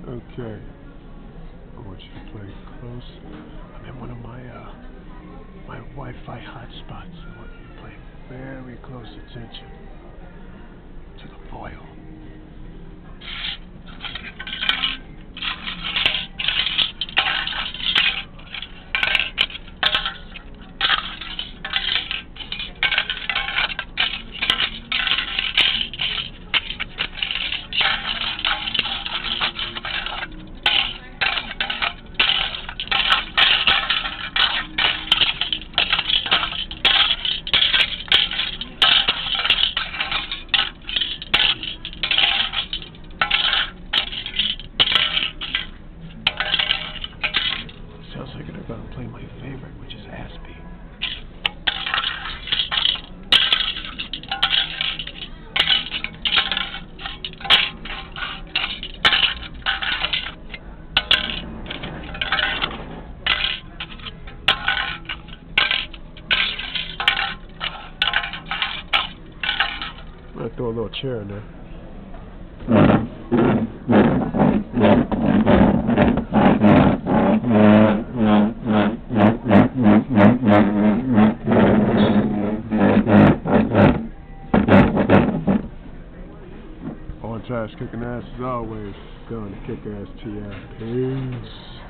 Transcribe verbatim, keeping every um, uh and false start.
Okay. I want you to play close. I'm in one of my uh, my Wi-Fi hotspots. I want you to pay very close attention to the foil. Sounds like they're going to play my favorite, which is Aspie. I'm going to throw a little chair in there. On task, kicking ass as always. Going to kick ass T I. Peace.